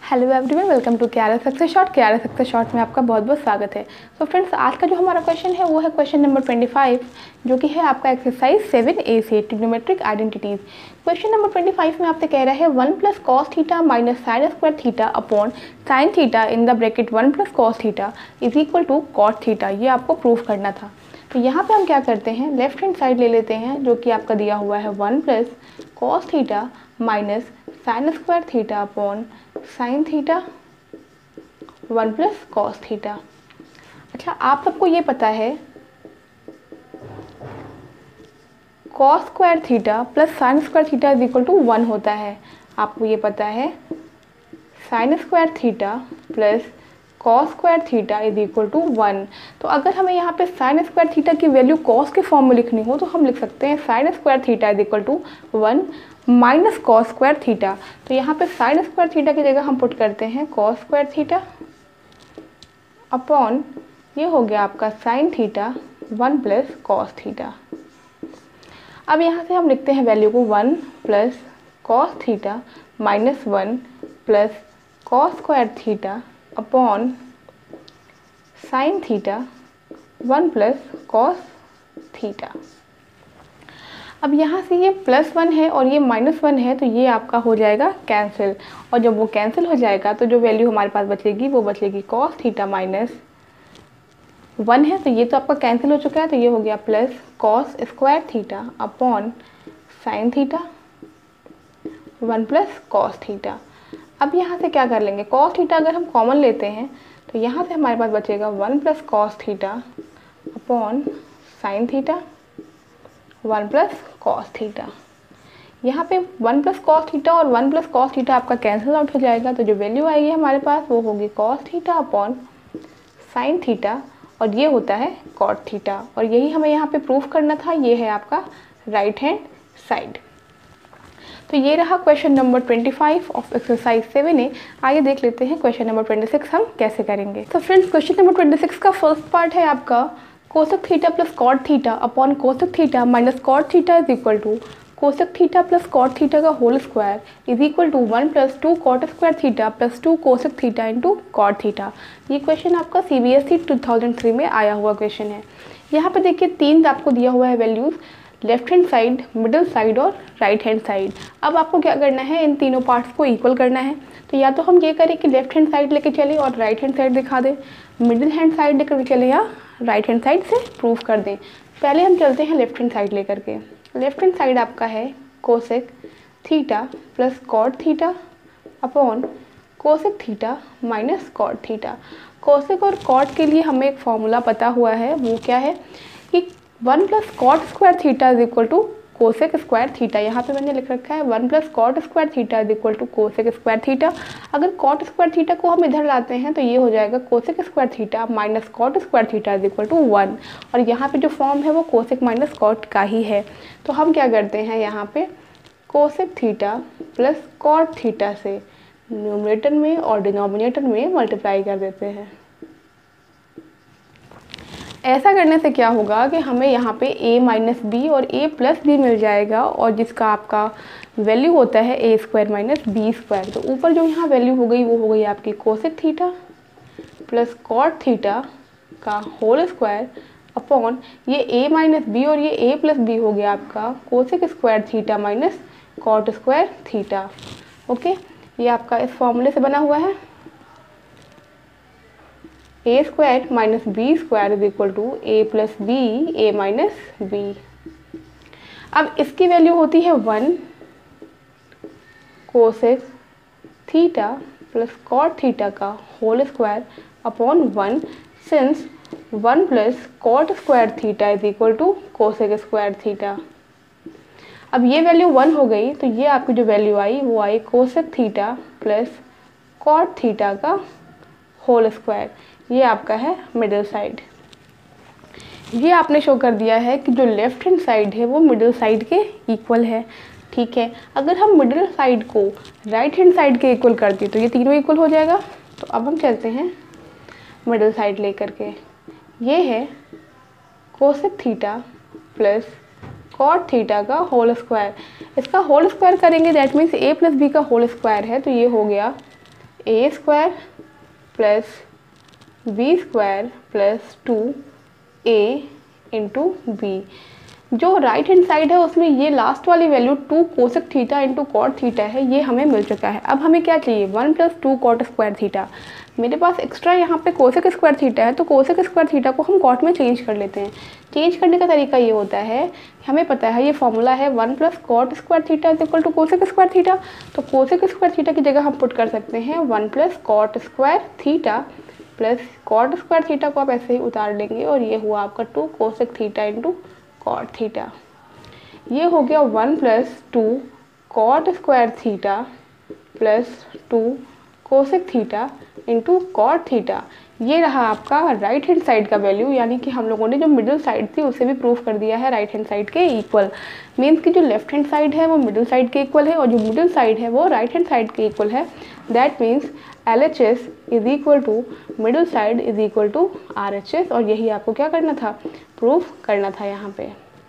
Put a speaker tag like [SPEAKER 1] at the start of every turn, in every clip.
[SPEAKER 1] Hello everyone, welcome to KRS success short. KRS success short में आपका बहुत बहुत स्वागत है। तो फ्रेंड्स, आज का जो हमारा क्वेश्चन है वो है क्वेश्चन नंबर 25, जो कि है आपका एक्सरसाइज 7A से ट्रिग्नोमेट्रिक आइडेंटिटीज। क्वेश्चन नंबर 25 में आपसे कह रहा है 1 + cos theta minus sine square theta upon sine theta in the bracket 1 + cos theta is equal to cot theta. ये आपको प्रूफ करना था। तो यहाँ पे हम क्या करते हैं, लेफ्ट हैंड साइड ले लेते हैं, जो कि आपका दिया हुआ है 1 + cos theta minus sine square theta upon sine theta 1 + cos theta. अच्छा, आप सबको ये पता है cos square theta plus sine square theta is equal to 1 होता है। आपको ये पता है sine square theta plus cos square theta is equal to 1। तो अगर हमें यहाँ पे साइन स्क्वायर थीटा की वैल्यू cos के फॉर्म में लिखनी हो तो हम लिख सकते हैं sine square theta is equal to 1 minus cos square theta. तो यहाँ पे साइन स्क्वायर थीटा की जगह हम पुट करते हैं cos स्क्वायर थीटा अपॉन ये हो गया आपका साइन थीटा 1 + cos थीटा। अब यहाँ से हम लिखते हैं वैल्यू को 1 + cos theta minus 1 + cos square theta upon sine theta 1 + cos theta. अब यहाँ से ये +1 है और ये -1 है, तो ये आपका हो जाएगा कैंसिल। और जब वो कैंसिल हो जाएगा तो जो वैल्यू हमारे पास बचेगी वो बचेगी cos थीटा माइनस 1 है, तो ये तो आपका कैंसिल हो चुका है। तो ये हो गया plus cos square theta upon sine theta 1 + cos theta. अब यहाँ से क्या कर लेंगे, cos थीटा अगर हम कॉमन लेते हैं तो यहाँ से हमारे पास बचेगा 1 + cos theta upon sine theta 1 + cos theta. यहाँ पे 1 + cos थीटा और 1 + cos थीटा आपका कैंसिल आउट हो जाएगा। तो जो वैल्यू आएगी हमारे पास वो होगी cos theta upon sine theta, और ये होता है cot थीटा। और यही हमें यहाँ पे प्रूफ करना था। ये है आपका राइट हैंड साइड। तो ये रहा question number 25 of exercise 7A। आइए देख लेते हैं क्वेश्चन नंबर 26 हम कैसे करेंगे। तो फ्रेंड्स, क्वेश्चन नंबर 26 का फर्स्ट पार्ट है आपका cosec theta plus cot theta upon cosec theta minus cot theta is equal to cosec theta plus cot theta का whole square is equal to 1 + 2 cot square theta plus 2 cosec theta into cot theta. ये question आपका CBSE 2003 में आया हुआ question है। यहाँ पे देखिए 3 आपको दिया हुआ है values, left hand side, middle side और राइट हैंड साइड। अब आपको क्या करना है, इन तीनों पार्ट्स को इक्वल करना है। तो या तो हम ये करें कि लेफ्ट हैंड साइड लेके चले और राइट हैंड साइड दिखा दें, मिडिल हैंड साइड लेकर चले या राइट हैंड साइड से प्रूफ कर दें। पहले हम चलते हैं लेफ्ट हैंड साइड लेकर के। लेफ्ट हैंड साइड आपका है cosec theta plus cot theta upon cosec theta minus cot theta. Cosec और कॉट के लिए हमें एक फॉर्मूला पता हुआ है, वो क्या है कि 1 + cot square theta is equal to cosec square theta. यहाँ पे मैंने लिख रखा है 1 + cot square theta is equal to cosec square theta. अगर cot स्क्वायर थीटा को हम इधर लाते हैं तो ये हो जाएगा cosec square theta minus cot square theta is equal to 1। और यहाँ पे जो फॉर्म है वो कोसेक माइनस कॉट का ही है। तो हम क्या करते हैं, यहाँ पे cosec theta plus cot theta से न्यूमरेटर में और डिनोमिनेटर में मल्टीप्लाई कर देते हैं। ऐसा करने से क्या होगा कि हमें यहाँ पे a - b और a + b मिल जाएगा, और जिसका आपका वैल्यू होता है a² - b²। तो ऊपर जो यहाँ वैल्यू हो गई वो हो गई आपकी cosec theta plus cot theta का होल स्क्वायर अपॉन ये a - b और ये a + b हो गया आपका cosec square theta minus cot square theta. Okay, ये आपका इस फॉर्मूले से बना हुआ है a² - b² is equal to a + b a - b। अब इसकी वैल्यू होती है 1 cosec theta plus cot theta का whole square upon 1, since 1 + cot square theta is equal to cosec square theta. अब ये वैल्यू 1 हो गई, तो ये आपकी जो वैल्यू आई वो आई cosec theta plus cot theta का होल स्क्वायर। ये आपका है मिडिल साइड। ये आपने शो कर दिया है कि जो लेफ्ट हैंड साइड है वो मिडिल साइड के इक्वल है। ठीक है, अगर हम मिडिल साइड को राइट हैंड साइड के इक्वल करते तो ये तीनों इक्वल हो जाएगा। तो अब हम चलते हैं मिडिल साइड लेकर के। ये है cosec theta plus cot theta का होल स्क्वायर। इसका होल स्क्वायर करेंगे, दैट मीन्स a + b का होल स्क्वायर है, तो ये हो गया a square plus b square plus 2a into b. जो राइट हैंड साइड है उसमें ये लास्ट वाली value 2 cosec theta into cot theta है, ये हमें मिल चुका है। अब हमें क्या चाहिए, 1 + 2 कॉट स्क्वायर थीटा। मेरे पास एक्स्ट्रा यहाँ पे कोसेक स्क्वायर थीटा है, तो कोसेक स्क्वायर थीटा को हम कॉट में चेंज कर लेते हैं। चेंज करने का तरीका ये होता है, हमें पता है ये फॉर्मूला है 1 + cot square theta is equal to cosec square theta. तो कोसेक स्क्वायर थीटा की जगह हम पुट कर सकते हैं 1 + cot square theta plus cot square theta को आप ऐसे ही उतार लेंगे और ये हुआ आपका 2 cosec theta into cot theta. ये हो गया 1 + 2 cot square theta plus 2 cosec theta into cot theta. ये रहा आपका राइट हैंड साइड का वैल्यू, यानी कि हम लोगों ने जो मिडिल साइड थी उसे भी प्रूफ कर दिया है राइट हैंड साइड के इक्वल। मीन्स कि जो लेफ्ट हैंड साइड है वो मिडिल साइड के इक्वल है और जो मिडिल साइड है वो राइट हैंड साइड के इक्वल है। That means LHS is equal to middle side is equal to RHS, और यही आपको क्या करना था, प्रूफ करना था यहाँ पे।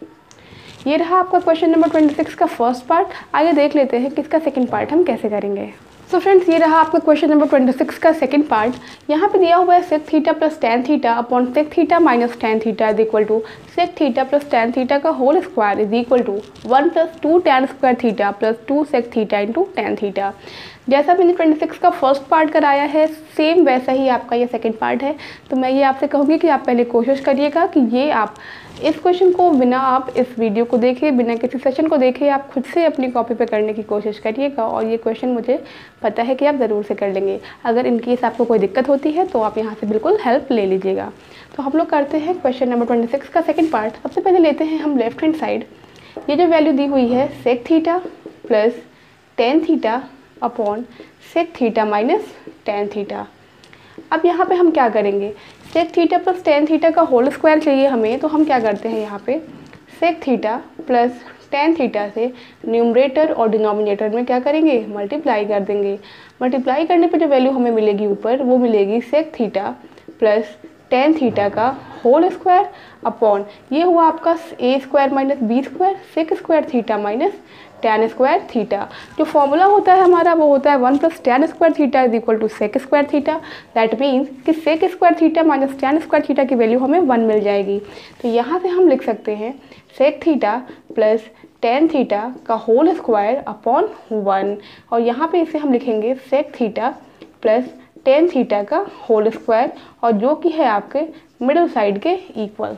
[SPEAKER 1] ये रहा आपका क्वेश्चन नंबर 26 का फर्स्ट पार्ट। आइए देख लेते हैं कि इसका सेकंड पार्ट हम कैसे करेंगे। सो फ्रेंड्स, ये रहा आपका क्वेश्चन नंबर 26 का सेकंड पार्ट। यहाँ पे दिया हुआ है sec theta plus tan theta upon sec theta minus tan theta is equal to sec theta plus tan theta का whole square is equal to 1 + 2 tan square theta plus 2 sec theta into tan theta. जैसा मैंने 26 का first part कराया है same वैसा ही आपका ये second part है। तो मैं ये आपसे कहूँगी कि आप पहले कोशिश करिएगा कि ये आप इस क्वेश्चन को बिना आप इस वीडियो को देखे, बिना किसी सेशन को देखे, आप खुद से अपनी कॉपी पे करने की कोशिश करिएगा और ये क्वेश्चन मुझे पता है कि आप ज़रूर से कर लेंगे। अगर इन केस आपको कोई दिक्कत होती है तो आप यहाँ से बिल्कुल हेल्प ले लीजिएगा। तो हम लोग करते हैं क्वेश्चन नंबर 26 का सेकेंड पार्ट। सबसे पहले लेते हैं हम लेफ्ट हैंड साइड। ये जो वैल्यू दी हुई है sec theta plus tan theta upon sec theta minus tan theta. अब यहाँ पे हम क्या करेंगे, sec theta plus tan theta का होल स्क्वायर चाहिए हमें, तो हम क्या करते हैं यहाँ पे sec theta plus tan theta से न्यूमरेटर और डिनोमिनेटर में क्या करेंगे, मल्टीप्लाई कर देंगे। मल्टीप्लाई करने पे जो वैल्यू हमें मिलेगी ऊपर वो मिलेगी sec theta plus tan theta का होल स्क्वायर अपॉन ये हुआ आपका a square minus b square sec square theta minus tan square theta. जो फॉर्मूला होता है हमारा वो होता है 1 + tan square theta is equal to sec square theta. That means कि sec square theta minus tan square theta की value हमें 1 मिल जाएगी। तो यहाँ से हम लिख सकते हैं sec theta plus tan theta का होल स्क्वायर अपॉन 1, और यहाँ पे इसे हम लिखेंगे sec theta plus tan theta का होल स्क्वायर, और जो कि है आपके मिडिल साइड के इक्वल।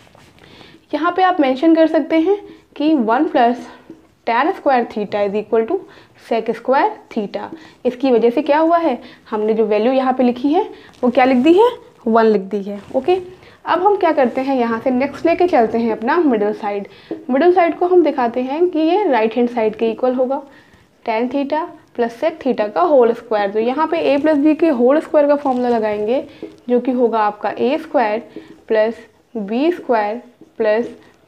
[SPEAKER 1] यहाँ पे आप मेंशन कर सकते हैं कि 1 + tan square theta is equal to sec square theta. इसकी वजह से क्या हुआ है, हमने जो वैल्यू यहाँ पे लिखी है वो क्या लिख दी है, 1 लिख दी है। ओके, अब हम क्या करते हैं, यहाँ से नेक्स्ट लेके चलते हैं अपना मिडिल साइड। मिडिल साइड को हम दिखाते हैं कि ये राइट हैंड साइड के इक्वल होगा। Tan theta plus sec theta का होल स्क्वायर, तो यहाँ पे a + b के होल स्क्वायर का फॉर्मूला लगाएंगे जो कि होगा आपका a square plus b square plus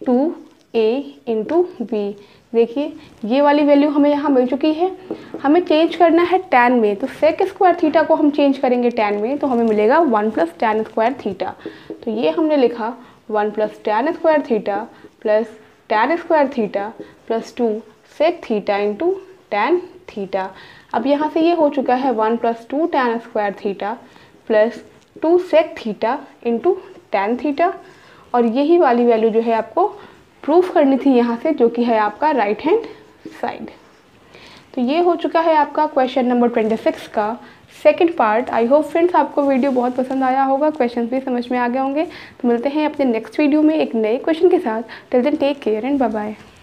[SPEAKER 1] 2a into b. देखिए ये वाली वैल्यू हमें यहाँ मिल चुकी है, हमें चेंज करना है टैन में, तो सेक स्क्वायर थीटा को हम चेंज करेंगे टैन में, तो हमें मिलेगा 1 + टैन स्क्वायर थीटा। तो ये हमने लिखा 1 + tan square theta plus tan square theta plus 2 sec theta into tan theta. अब यहाँ से ये हो चुका है 1 + 2 tan square theta plus 2 sec theta into tan theta, और यही वाली वैल्यू जो है आपको प्रूफ करनी थी यहाँ से, जो कि है आपका राइट हैंड साइड। तो ये हो चुका है आपका क्वेश्चन नंबर 26 का second part. I hope friends आपको वीडियो बहुत पसंद आया होगा, क्वेश्चन भी समझ में आ गए होंगे। तो मिलते हैं अपने नेक्स्ट वीडियो में एक नए क्वेश्चन के साथ। Till then take care and bye bye.